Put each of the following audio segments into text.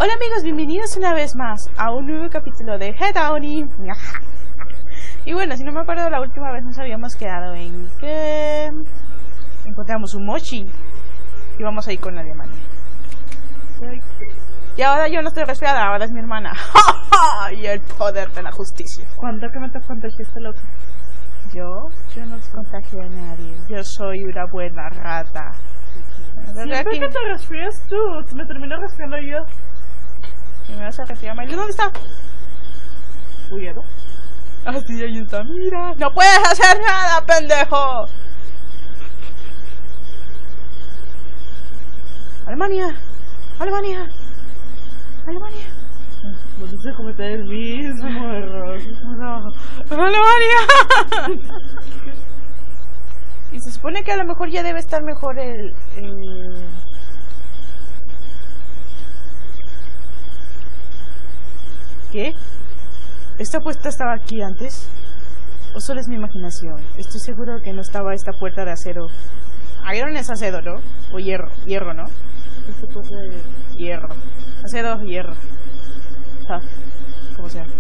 Hola amigos, bienvenidos una vez más a un nuevo capítulo de Hedoni. Y bueno, si no me acuerdo, la última vez nos habíamos quedado en que encontramos un mochi y vamos a ir con Alemania. Y ahora yo no estoy resfriada, ahora es mi hermana. Y el poder de la justicia. ¿Cuánto que me te contagiaste, loco? Yo no contagié a nadie. Yo soy una buena rata. Siempre que te resfrías tú, me termino resfriando yo. Y me vas a resfriar, Miley. ¿Dónde está? ¿Huyero? Ah, sí, ahí está. Mira. ¡No puedes hacer nada, pendejo! Alemania. Alemania. Alemania. No se comete el mismo error. No. Alemania. Y se supone que a lo mejor ya debe estar mejor el... ¿Qué? ¿Esta puerta estaba aquí antes? ¿O solo es mi imaginación? Estoy seguro que no estaba esta puerta de acero. Iron es acero, ¿no? O hierro. Hierro, ¿no? Esta puerta de hierro. Acero, hierro. Como sea.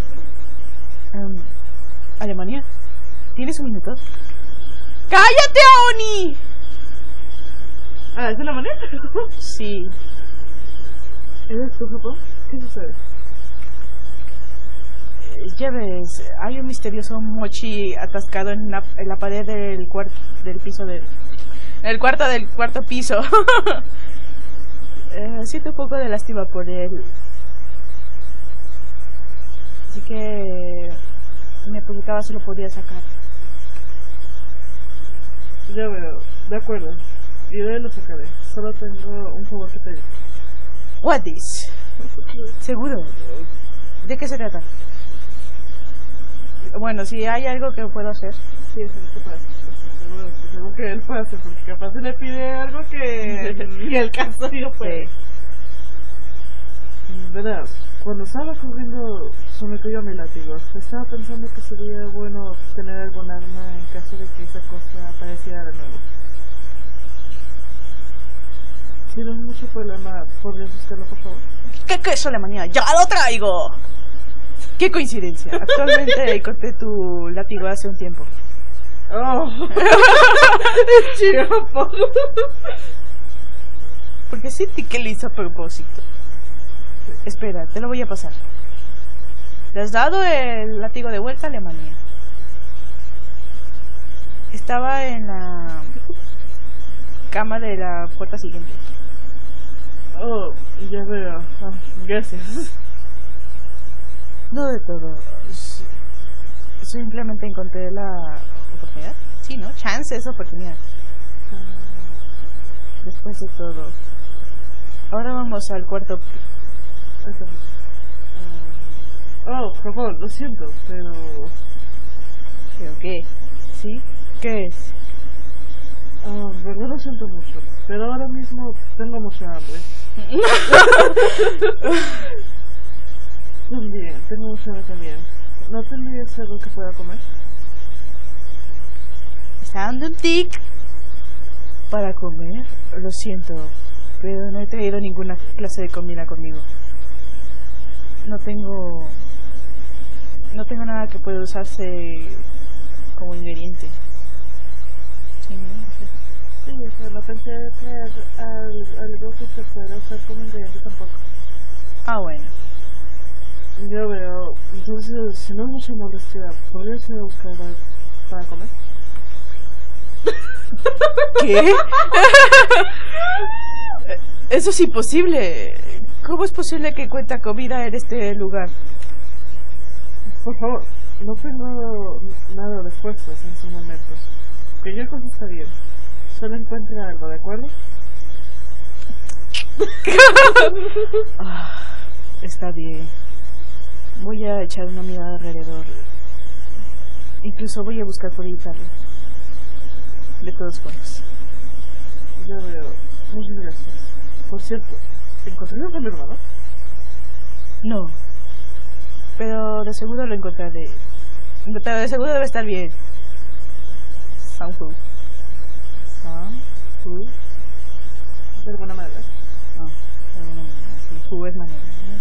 ¿Alemania? ¿Tienes un minuto? ¡Cállate, Oni! ¿Es de la manera? Sí. ¿Eres tú, Japón? ¿Qué sucede? Ya ves, hay un misterioso mochi atascado en la pared del piso en el cuarto piso. Siento un poco de lástima por él. Así que me preguntaba si lo podía sacar. Ya veo, de acuerdo. Iré y lo sacaré. Solo tengo un favor que pedir. What is? ¿Seguro? ¿De qué se trata? Bueno, si hay algo que puedo hacer. Sí, eso es lo que pasa. Es algo que él puede hacer, porque capaz se le pide algo que ni el caso yo puede. Sí. Verás, cuando estaba corriendo sometido a mi látigo, estaba pensando que sería bueno tener algún arma en caso de que esa cosa apareciera de nuevo. Si no es mucho problema, ¿podrías buscarlo, por favor? ¿Qué queso, Alemania? ¡Ya lo traigo! ¡Qué coincidencia! Actualmente encontré tu látigo hace un tiempo. ¡Oh! ¡Chido! Porque sentí que lo hizo a propósito. Espera, te lo voy a pasar. ¿Le has dado el látigo de vuelta a Alemania? Estaba en la cama de la puerta siguiente. Oh, ya veo. Oh, gracias. No de todo. Simplemente encontré la oportunidad. Sí, ¿no? Chance es oportunidad. Después de todo. Ahora vamos al cuarto. Oh, por favor, lo siento, pero... ¿Pero qué? ¿Sí? ¿Qué es? Verdad lo siento mucho, pero ahora mismo tengo mucha hambre. También, tengo mucha hambre también. ¿No tendrías algo que pueda comer? ¿Está dando un tic? ¿Para comer? Lo siento, pero no he traído ninguna clase de comida conmigo. No tengo nada que pueda usarse como ingrediente. Sí, o sea, no pensé traer algo que se pueda usar como ingrediente tampoco. Ah, bueno. Yo veo. Entonces, si no es mucha molestia, ¿podrías ir a buscar algo para comer? ¿Qué? Eso es imposible. ¿Cómo es posible que encuentre comida en este lugar? Por favor, no tengo nada de fuerzas en estos momentos. Cualquier cosa está bien. Solo encuentre algo, ¿de acuerdo? Está bien. Voy a echar una mirada alrededor. Incluso voy a buscar por evitarlo. De todas formas. Ya veo. Muchas gracias. Por cierto, ¿encontraron a mi hermano? No. Pero de seguro lo encontraré. Pero de seguro debe estar bien. Sanfu. ¿De alguna manera? De alguna manera. Fu es manera.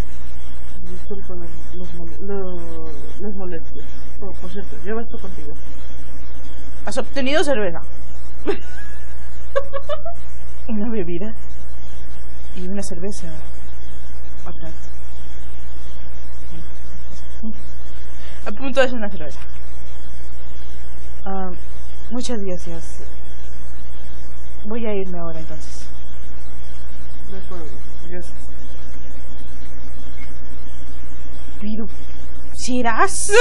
disculpo las molestias. Oh, por cierto, lleva esto contigo. Has obtenido cerveza. Una bebida. Y una cerveza. Atrás. A punto de hacer una cerveza. Muchas gracias. Voy a irme ahora entonces. De acuerdo, gracias. Pero, ¿serás?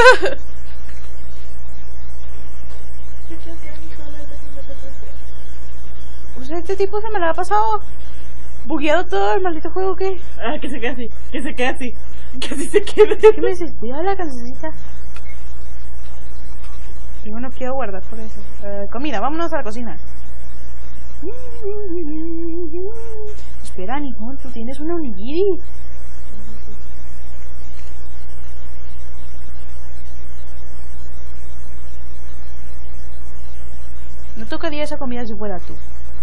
O sea, este tipo se me la ha pasado bugueado todo el maldito juego, ¿qué? Ah, que se quede así, que se quede así. Que así se quede. ¿Qué me dices? Cuidado la cancioncita. Y bueno, quiero guardar por eso. Comida, vámonos a la cocina. Espera, Nihon, tú tienes una onigiri. No tocaría esa comida si fuera tú.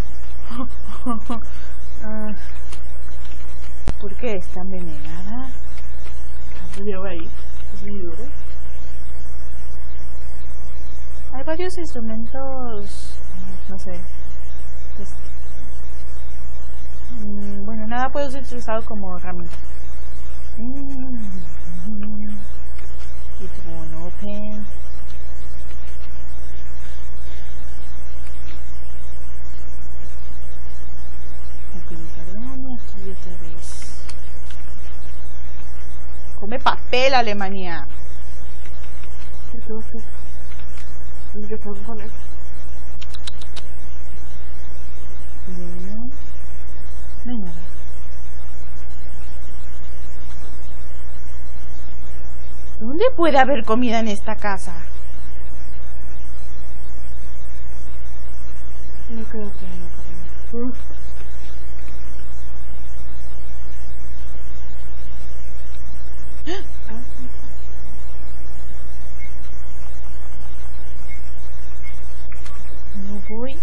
¿Por qué está envenenada? ¿Cuánto lleva ahí? ¿Es muy duro? Hay varios instrumentos, no sé. Pues, bueno, nada puede ser utilizado como herramienta. It won't open. Aquí otra vez. Come papel, Alemania. ¿Qué tengo que hacer? ¿Qué puedo poner? No hay nada. ¿Dónde puede haber comida en esta casa? No creo que haya comida. No voy.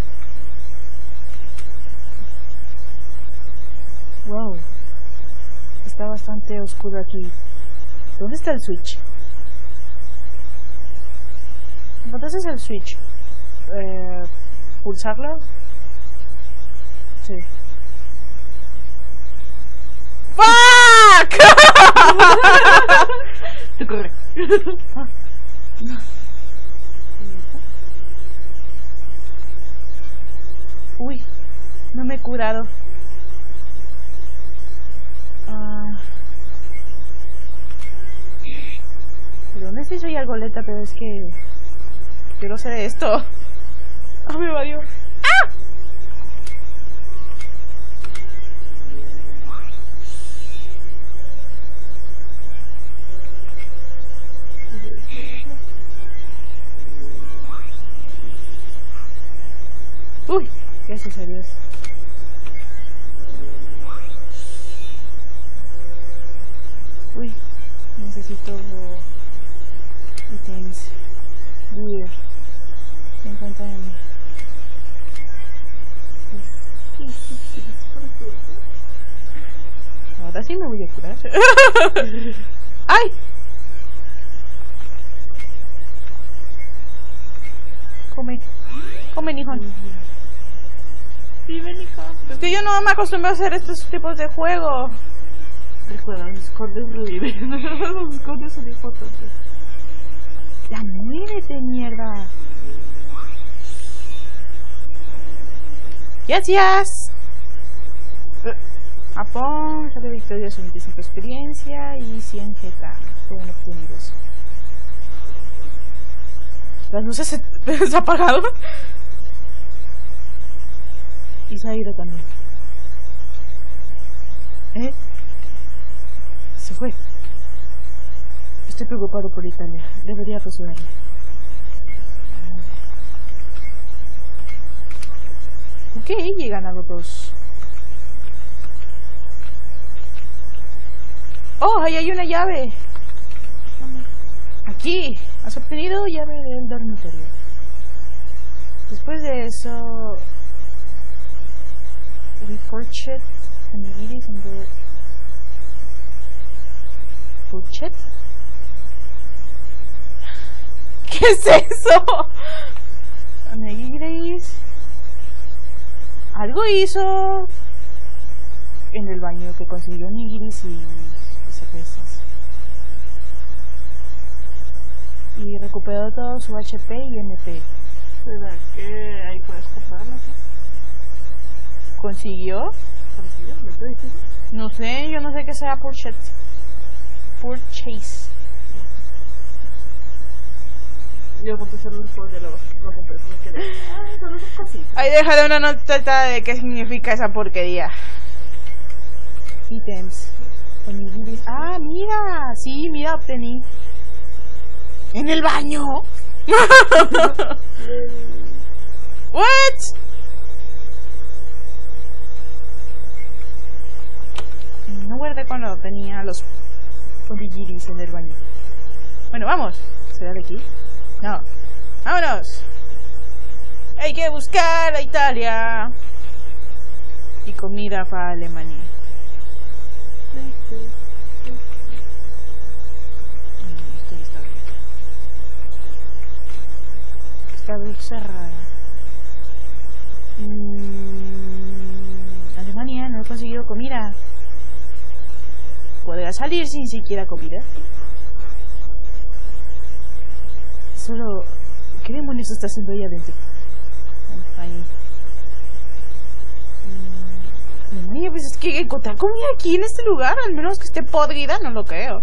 Wow. Está bastante oscuro aquí. ¿Dónde está el switch? ¿Entonces el switch? ¿Pulsarlo? Sí. ¡Fuck! Te corre. Uy, no me he curado. Perdón si soy algo lenta, pero es que quiero hacer esto. ¡Ah, me evadió! ¡Ah! Uy, gracias a Dios. Uy, necesito ítems. Gear. 50 de mí. Ahora sí me voy a curar. ¡Ay! Come. Come, Nihon. Sí, ven, hija. Es que yo no me acostumbro a hacer estos tipos de juego. Recuerda, los escondes reviven. Los escondes son importantes. Ya muérete, mierda. Gracias. Japón, sale victoria, 25 experiencia y 100 GK. Fueron obtenidos. Las luces se apagaron. Y se ha ido también. Se fue. Estoy preocupado por Italia. Debería apresurarme. Ok, llegan a los dos. Oh, ahí hay una llave. Aquí. Has obtenido llave del dormitorio. Después de eso... We purchased onigiris and the... Purchet. ¿Qué es eso? Onigiris. Algo hizo en el baño que consiguió onigiris y cervezas. Y recuperó todo su HP y MP. ¿Será que ahí puedes comprarlo? ¿Consiguió? ¿Consiguió? ¿No te dije? No sé, yo no sé qué sea Purchet. Purchase. Yo compré solo un pollo, no compré solo que solo esas cositas. Ahí déjale una notita de qué significa esa porquería. Ítems. Onigiris. Ah, mira. Sí, mira, obtení. En el baño. What? No guardé cuando tenía los onigiris en el baño. Bueno, vamos. ¿Será de aquí? No. ¡Vámonos! Hay que buscar a Italia. Y comida para Alemania. Está cerrada. Alemania, no he conseguido comida. ¿Podrá salir sin siquiera comida? Solo... ¿Qué demonios está haciendo ahí adentro? Ahí. Alemania, pues es que encontrar comida aquí en este lugar, al menos que esté podrida, no lo creo.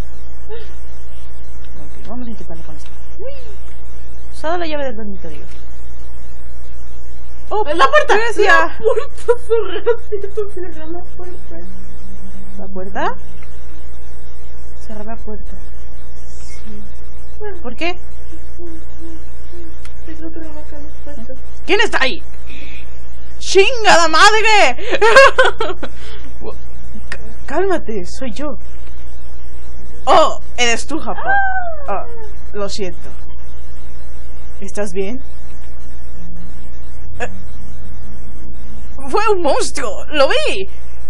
Ok, vamos a intentarlo con esto. Usado la llave del dormitorio. ¡Oh! ¡La puerta! ¡Gracias! ¡La puerta! ¡Cerrar la puerta! ¿La puerta? Cerrar la puerta. Sí. ¿Por qué? Tengo trabajo acá en las puertas. ¿Quién está ahí? ¡Chingada madre! Cálmate, soy yo. Oh, eres tú, Japón. Oh, lo siento. ¿Estás bien? Fue un monstruo, lo vi.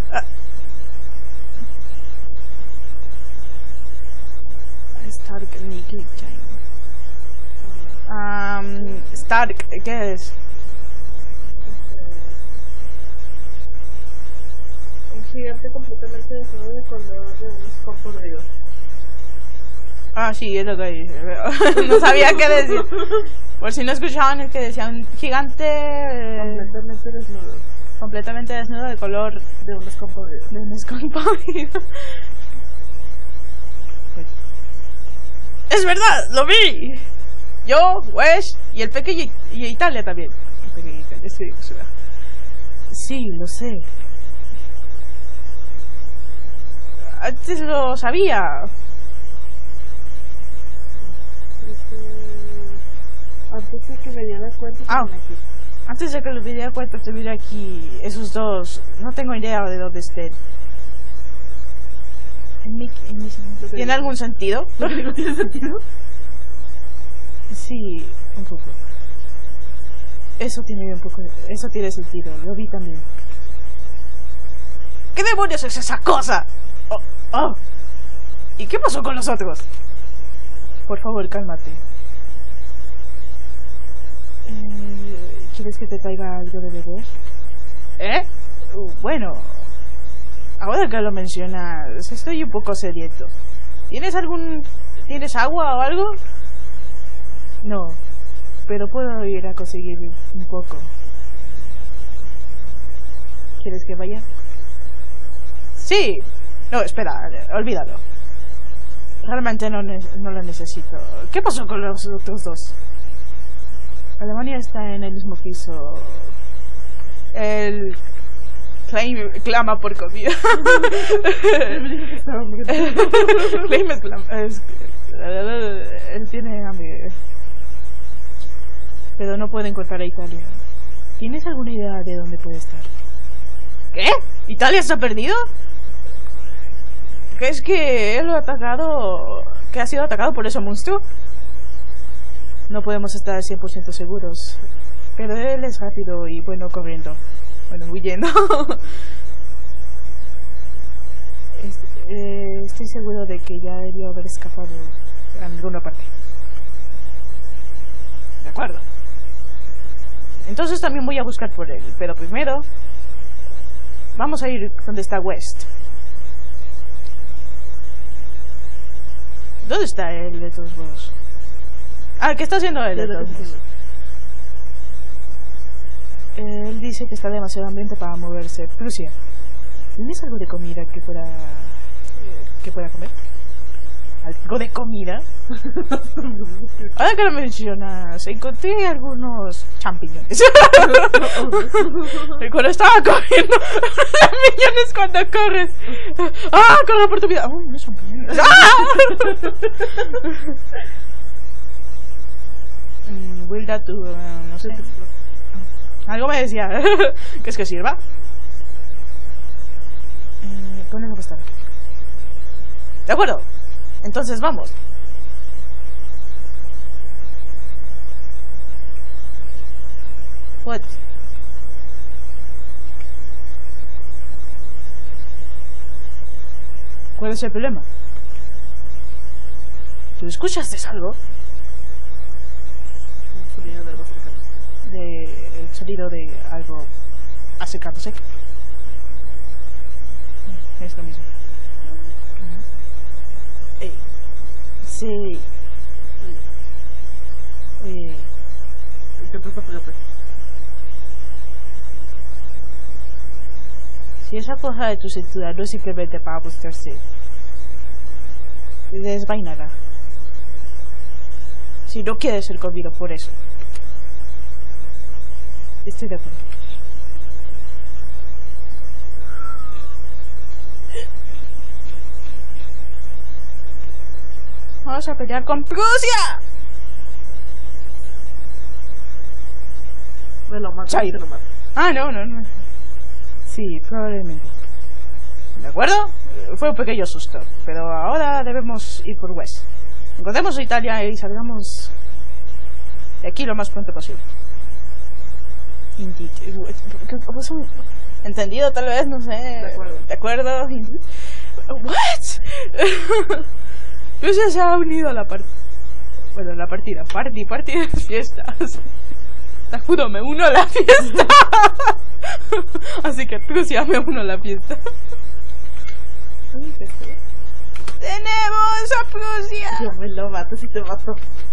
Stark Nicky Stark, ¿qué es? Un gigante completamente desnudo de color de unos copos de Dios. Ah, sí, es lo que dice. No sabía qué decir. Por si no escuchaban el que decía un gigante completamente desnudo. Completamente desnudo de color de un descompadrido. De un descompadrido. ¡Es verdad! ¡Lo vi! Yo, Wesh y el pequeño y Italia también. El pequeño Italia, sí, lo sé. Antes lo sabía. Antes de que me diera cuenta aquí. Antes de que me diera cuenta estuviera aquí. Esos dos. No tengo idea de dónde estén. ¿Tiene algún sentido? ¿Lo que digo tiene sentido? Sí, un poco. Eso tiene sentido, lo vi también. ¿Qué demonios es esa cosa? Oh. ¿Y qué pasó con los otros? Por favor, cálmate. ¿Quieres que te traiga algo de beber? Bueno, ahora que lo mencionas, estoy un poco sediento. ¿Tienes agua o algo? No, pero puedo ir a conseguir un poco. ¿Quieres que vaya? Sí. No, espera, olvídalo. Realmente no lo necesito. ¿Qué pasó con los otros dos? Alemania está en el mismo piso. Él clama por comida. Él tiene hambre. Pero no puede encontrar a Italia. ¿Tienes alguna idea de dónde puede estar? ¿Qué? ¿Italia se ha perdido? ¿Crees que él lo ha atacado? ¿Que ha sido atacado por ese monstruo? No podemos estar 100% seguros. Pero él es rápido y bueno corriendo. Bueno, huyendo. estoy seguro de que ya debió haber escapado a alguna parte. De acuerdo. Entonces también voy a buscar por él, pero primero vamos a ir donde está West. ¿Dónde está él de todos modos? Ah, ¿qué está haciendo él de todos modos? Él dice que está demasiado hambriento para moverse. Prusia, ¿tienes algo de comida que pueda comer? ¿Algo de comida? Ahora que lo mencionas, encontré algunos champiñones. Y cuando estaba comiendo champiñones cuando corres. ¡Ah! Corre por tu vida. ¡Uy, no champiñones! Wilda, tú, no sé. Algo me decía. ¿Qué es que sirva? ¿Dónde me está? De acuerdo. Entonces vamos. What? ¿Cuál es el problema? ¿Tú escuchaste algo? El sonido de algo acercándose. Es lo mismo. Sí. ¿Qué te está pegando? Si esa cosa de tu cintura no es simplemente para mostrarse, desvaínala. Si no quieres ser comido por eso. Estoy de acuerdo. Vamos a pelear con Prusia. Me lo mato. Ah, no. Sí, probablemente. ¿De acuerdo? Fue un pequeño susto, pero ahora debemos ir por West. Encontremos a Italia y salgamos de aquí lo más pronto posible. Indeed. ¿Entendido tal vez? No sé. ¿De acuerdo? ¿What? Prusia se ha unido a la partida. Bueno, la partida. Party de las fiestas. Te juro, me uno a la fiesta. Así que Prusia, me uno a la fiesta. ¡Tenemos a Prusia! Yo me lo mato si te mato.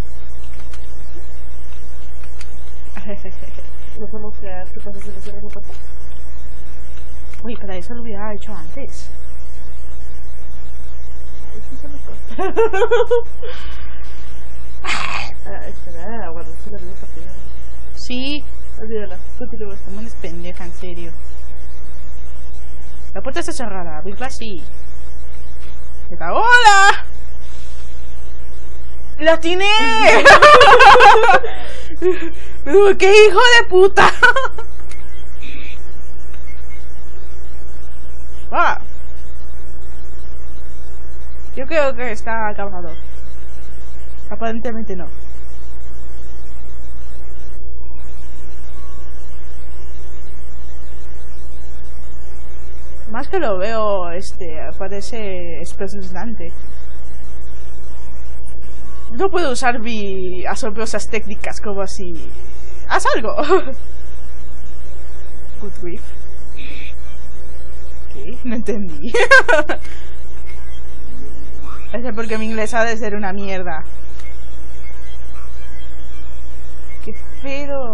No sabemos qué pasa si no se me pasa. Uy, pero eso lo hubiera hecho antes. Espera, aguardaste la vida partida. Sí. Olvídala, continúa. Como eres pendeja, en serio. La puerta está cerrada, abrirla así. ¡Hola! ¡La atiné! ¡Pero qué hijo de puta! ¡Ah! Yo creo que está acabado. Aparentemente no. Más que lo veo, parece espeluznante. No puedo usar mis asombrosas técnicas como así. ¡Haz algo! Good grief. ¿Qué? No entendí. Es porque mi inglés ha de ser una mierda. ¿Qué pedo?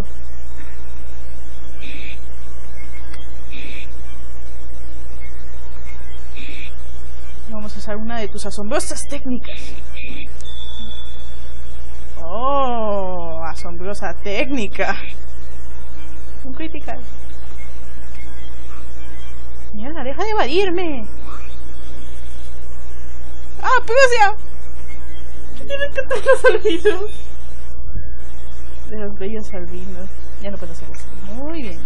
Vamos a usar una de tus asombrosas técnicas. Oh, asombrosa técnica. Un critical. Mierda, deja de evadirme. ¡Ah, Prusia! ¿Qué tienen que estar los albinos? De los bellos albinos. Ya no puedo hacer eso. Muy bien.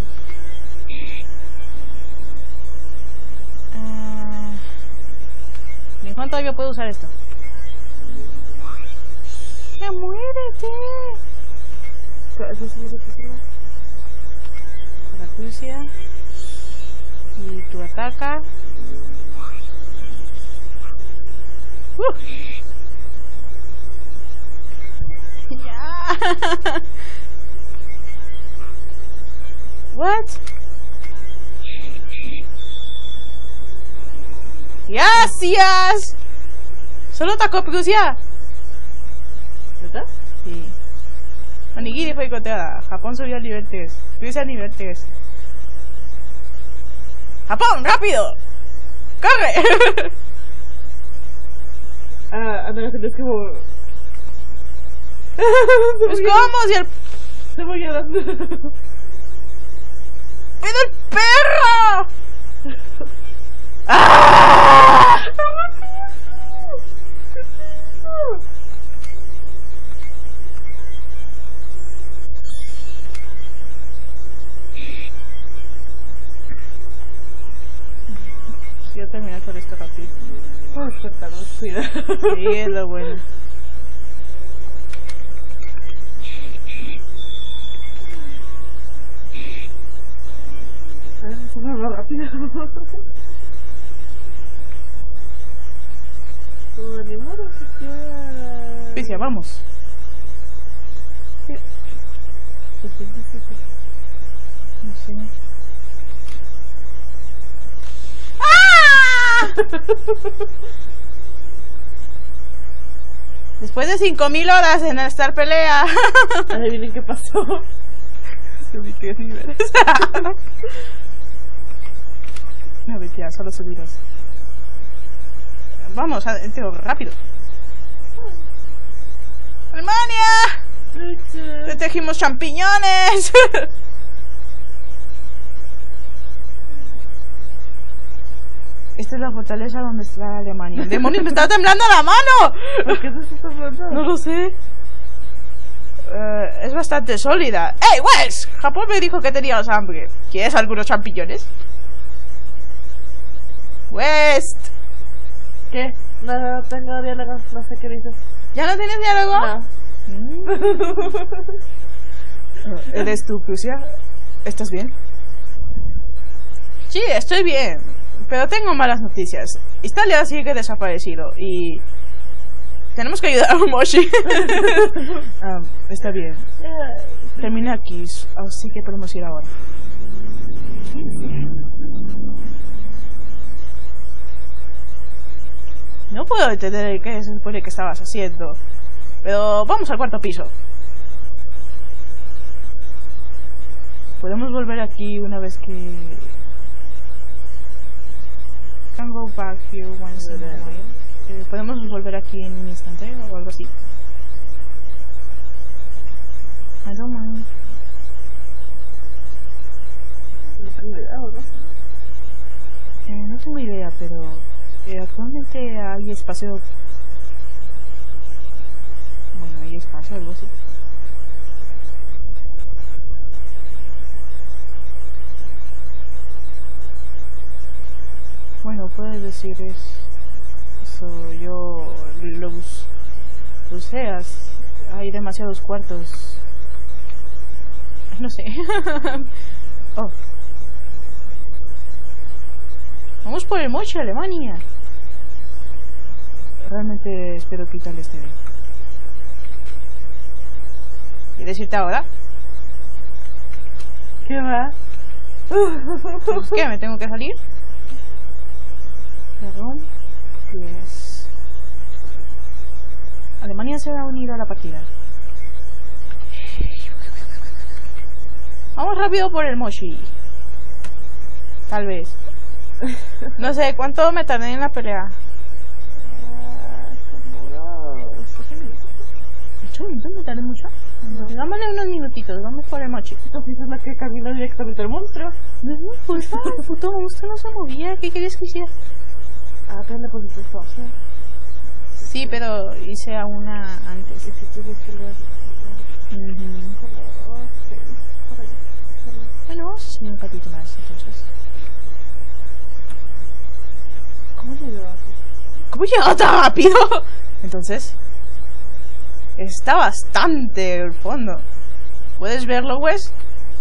¿En cuánto todavía puedo usar esto? ¡Ya muérete! ¿Eso es lo que quiero? La Prusia. Y tu ataca. Ya. What? Gracias. Solo tacó Prusia. ¿Verdad? Sí. Onigiri fue coteada. Japón subió al nivel 3. Prusia al nivel 3. ¡Japón, rápido! ¡Corre! Ah, no, es como... Pues cómo si el... Se voy a dar... ¡Pero el perro! ¡Ah! Quiero terminar con esto rápido. Ay, suéltanos, cuida. Sí, es lo bueno. Eso fue más rápido. Como ni modo que quiera... Picia, vamos. No sé. ¡Ah! Después de 5000 horas en esta pelea. Adivinen qué pasó. Subí 10 niveles. No, mentira, solo subiros. Vamos, tío, rápido. ¡Alemania! ¡Te tejimos champiñones! Esta es la fortaleza donde está Alemania. ¡Demonios, me está temblando la mano! ¿Por qué te estás temblando? No lo sé. Es bastante sólida. ¡Hey, Wes! Japón me dijo que tenías hambre. ¿Quieres algunos champiñones? West. ¿Qué? No tengo diálogo, no sé qué dices. ¿Ya no tienes diálogo? No. ¿Eres tú, Prusia? ¿Estás bien? Sí, estoy bien. Pero tengo malas noticias. Italia sigue desaparecido y... tenemos que ayudar a Moshi. Está bien. Termina aquí, así que podemos ir ahora. No puedo entender qué se supone que estabas haciendo. Pero vamos al cuarto piso. Podemos volver aquí una vez que... Can go back here once in a while. Podemos volver aquí en un instante o algo así. I don't mind. No tengo idea, pero actualmente hay espacio. Bueno, hay espacio, algo así. Bueno, puedes decir eso. Yo los seas. Hay demasiados cuartos. No sé. Oh. Vamos por el Mochi, Alemania. Realmente espero que Italia esté bien. ¿Quieres irte ahora? ¿Qué va? Pues, ¿qué? ¿Me tengo que salir? Perdón. Yes. Alemania se ha unido a la partida. Vamos rápido por el Mochi. Tal vez. No sé, ¿cuánto me tardé en la pelea? ¿8 minutos? ¿Me tardé mucho? No. Dámosle unos minutitos, vamos por el Mochi. Entonces es la que camina directamente al monstruo. No, pues el puto monstruo no se movía. ¿Qué querías que hiciera? Ah, pero le pusiste socio. Sí, pero hice a una antes. Y si tienes que leer. Bueno, vamos a hacer un patito más entonces. ¿Cómo llegó aquí? ¿Cómo llegó tan rápido? Entonces, está bastante el fondo. ¿Puedes verlo, Wes?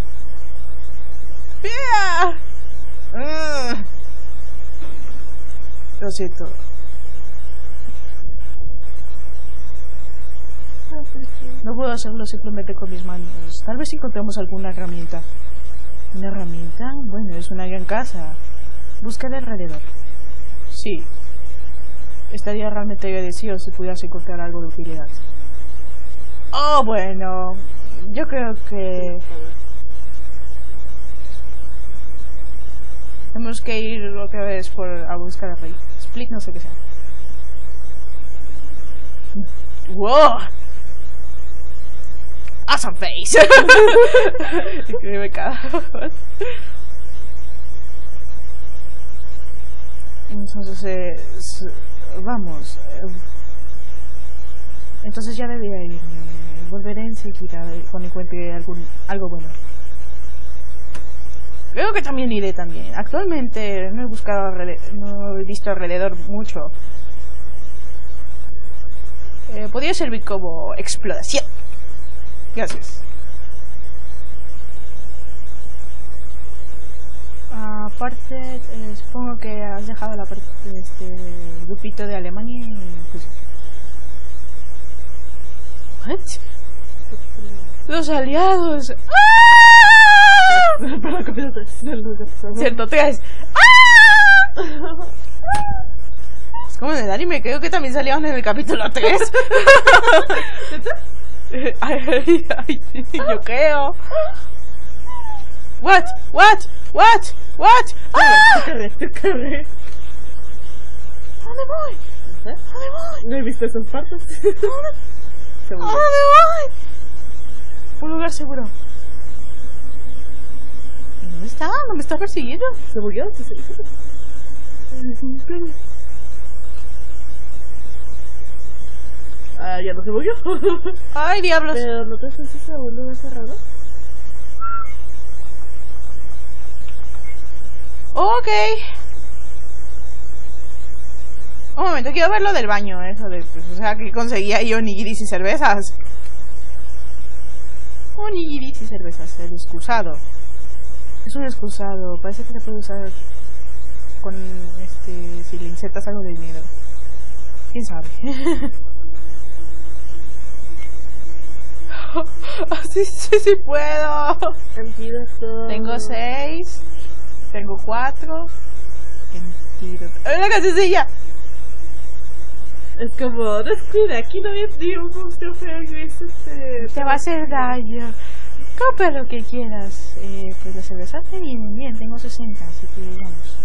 ¡Pia! Lo siento. No puedo hacerlo simplemente con mis manos. Tal vez encontremos alguna herramienta. ¿Una herramienta? Bueno, es una gran casa. Busca de alrededor. Sí. Estaría realmente agradecido si pudieras encontrar algo de utilidad. Oh, bueno. Yo creo que... tenemos que ir otra vez a buscar a Rey. Split no sé qué sea. ¡Wow! Awesome face. Increíble cara. Entonces, vamos. Entonces ya debería irme. Volveré enseguida cuando encuentre algo bueno. Creo que también iré también. Actualmente no he visto alrededor mucho. Podría servir como exploración. Gracias. Aparte, supongo que has dejado la parte de este grupito de Alemania y pues... ¿What? ¡Los aliados! ¡Ah! Cierto, 3. ¡Ah! Es como en el anime, creo que también salieron en el capítulo 3. Yo creo. What? ¡Ah! Corre. ¿Dónde voy? ¿No he visto esas partes? ¿A dónde voy? Un lugar seguro. ¿Y dónde está? ¿No me está persiguiendo? ¿Se bugueó? Ya no se bugueó. ¡Ay, diablos! Pero ¿no te haces ese boludo cerrado? Ok. Un momento, quiero ver lo del baño. Eso de, pues, o sea, que conseguía yo onigiris y cervezas. Onigiris y cervezas, el excusado. Es un excusado, parece que se puede usar con si le insertas algo de dinero. ¿Quién sabe? Sí puedo. Tengo 6. Tengo 4. ¡Una cancioncilla! Es como, descuida, aquí no hay ni un monstruo feo gris. Te va a hacer daño. Compra lo que quieras. Pues la cerveza te viene bien, tengo 60, así que vamos.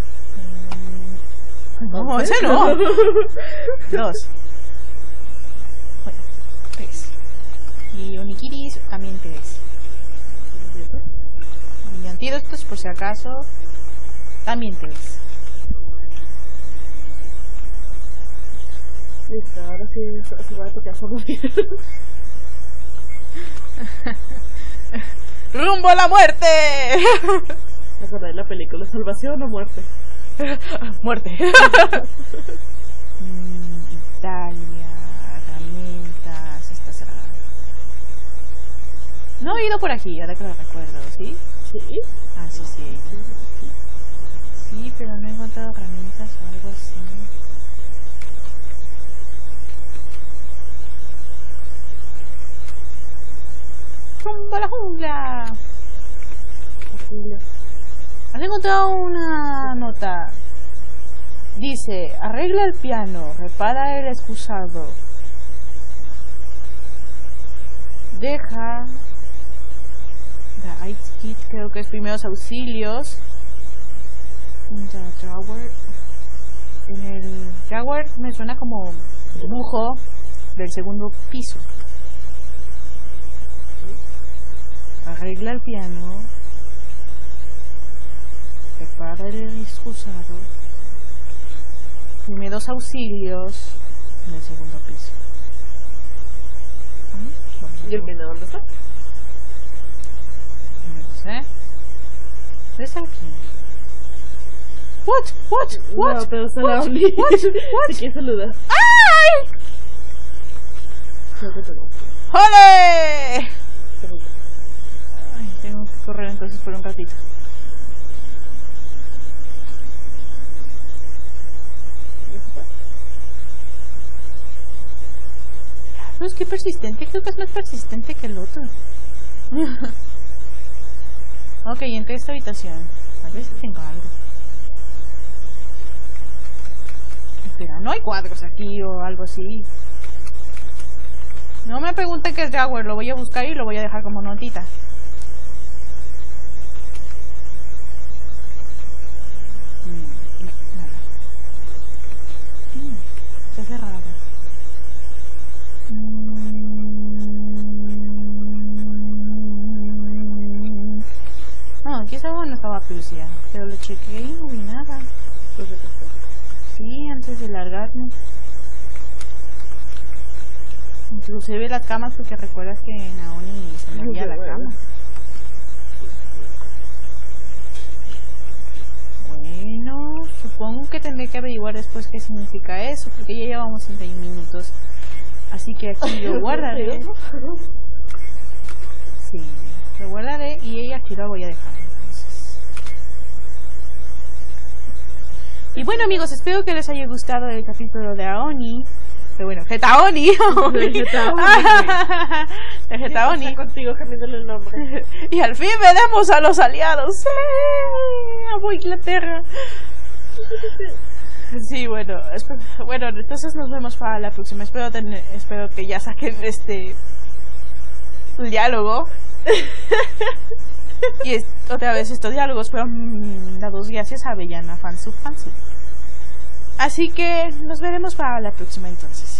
No, ese no. 2. Bueno, 3. Y onigiris también 3. Y antídotos, por si acaso, también 3. Listo, ahora sí se va a tu casa a morir. ¡Rumbo a la muerte! ¿Te acordás de la película Salvación o Muerte? Muerte. Italia, herramientas, esta será. No he ido por aquí, ahora que lo recuerdo, ¿sí? ¿Sí? Ah, sí. Sí, pero no he encontrado herramientas o algo así. ¡Rumbo a la jungla! ¿Has encontrado una nota? Dice, arregla el piano, repara el excusado. Deja... The Ice Kit, creo que es primeros auxilios. The Tower. En el Tower me suena como dibujo del segundo piso. Arregla el piano. Prepara el excusado. Primeros auxilios en el segundo piso. ¿Y el piano dónde está? No sé. ¿Dónde está aquí? What? No, pero está la Oli. Si quieres saludar. ¡Ay! ¡Jole! Ay, tengo que correr entonces por un ratito. Pues qué persistente, creo que es más persistente que el otro. Ok, entré a esta habitación. A ver si tengo algo. Espera, no hay cuadros aquí o algo así. No me pregunten qué es Jaguar, lo voy a buscar y lo voy a dejar como notita. No, nada. Está cerrado. No, aquí esa agua no estaba sucia, pero lo chequeé y no vi nada. Sí, antes de largarme. Inclusive las camas, porque recuerdas que Naoni se movía la cama. Bueno, supongo que tendré que averiguar después qué significa eso, porque ya llevamos 31 minutos. Así que aquí lo guardaré. Sí, lo guardaré y aquí lo voy a dejar. Entonces. Y bueno, amigos, espero que les haya gustado el capítulo de Aoni. Pero bueno, Getaoni. De Getaoni. Contigo cambiándole el nombre. Y al fin veremos a los aliados. ¡Sí! ¡Amo Inglaterra! Sí, bueno, entonces nos vemos para la próxima. Espero que ya saquen el diálogo. Y otra vez estos diálogos, pero dados gracias a Avellana Fansu. Así que nos veremos para la próxima entonces.